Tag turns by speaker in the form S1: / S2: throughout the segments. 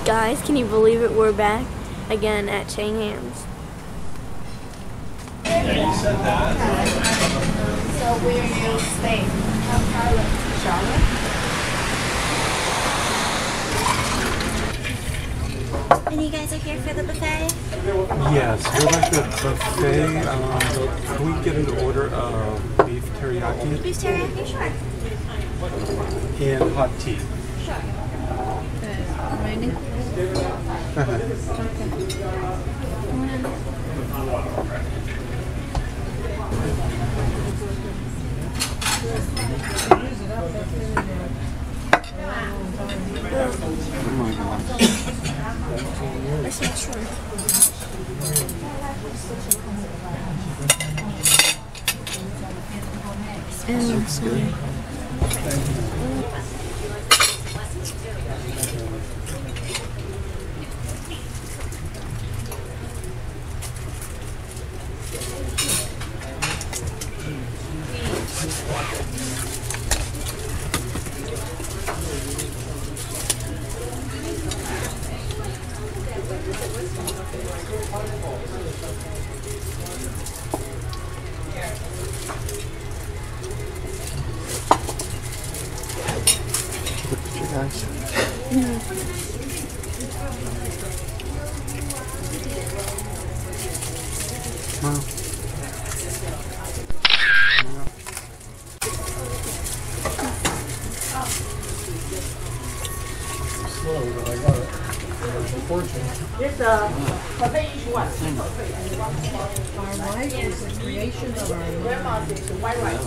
S1: Guys, can you believe it? We're back again at Chang Ham's.
S2: Yeah, you said that.
S3: So where you stay? Charlotte.
S4: And you guys are here for the buffet?
S2: Yes, we like the buffet. Can we get an order of beef teriyaki?
S4: Beef teriyaki? Sure.
S2: And hot tea.
S4: Sure.
S3: Raining?
S2: Oh my gosh.
S1: That's not true.
S2: Looks good. Look at you guys. Wow. Slow, but I got it.
S5: This buffet is what? Our life is a creation of our grandma's white rice.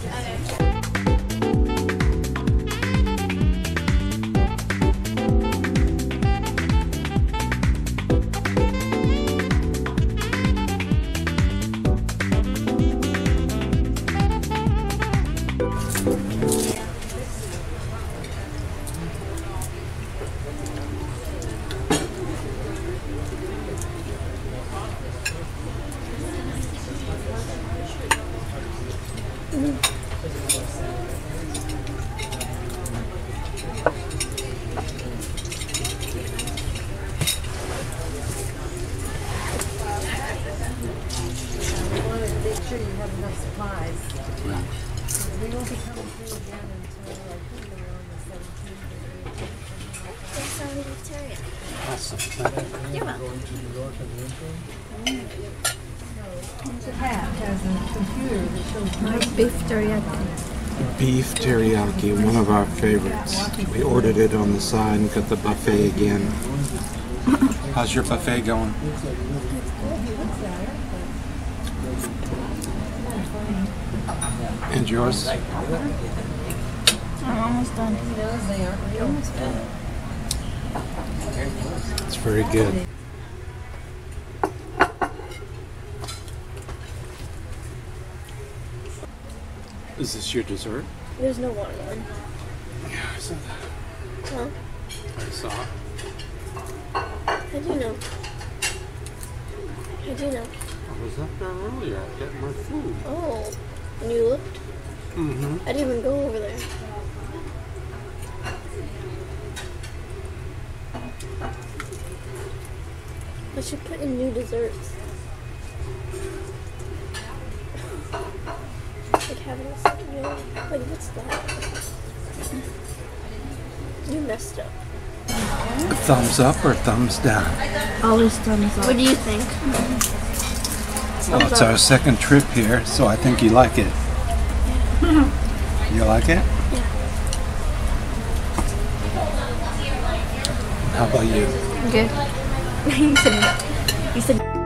S5: Make sure you have enough supplies. We won't be coming through again until I think around the 17th.
S4: Thanks, I'll leave teriyaki.
S2: Awesome.
S4: You're welcome.
S5: Pat has a computer that shows
S1: Beef teriyaki.
S2: Beef teriyaki, one of our favorites. We ordered it on the side and got the buffet again. How's your buffet going? And yours?
S1: I'm almost done.
S2: It's very good. Is this your dessert?
S1: There's no watermelon.
S2: Yeah, I saw that.
S1: Huh?
S2: I saw it.
S1: How do you know? How do you know?
S2: I was up there earlier getting my food.
S1: Oh, and you looked?
S2: Mm-hmm.
S1: I didn't even go over there. I should put in new desserts. Like having a like what's that? You messed up.
S2: Thumbs up or thumbs down?
S1: Always thumbs up. What do you think?
S2: Well, it's our second trip here, so I think you like it. You like it?
S1: Yeah.
S2: How about you?
S1: Good. You said